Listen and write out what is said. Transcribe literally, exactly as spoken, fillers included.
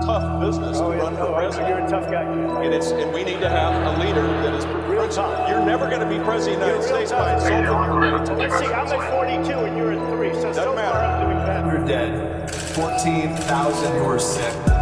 tough business oh, to yeah, run for oh, president. You're a tough guy. And it's and we need to have a leader that is real tough. You're never going to be president of the United States by insulting your Let's see, I'm at forty-two and you're at three, so so far I'm doing better. You're dead. fourteen thousand who are sick.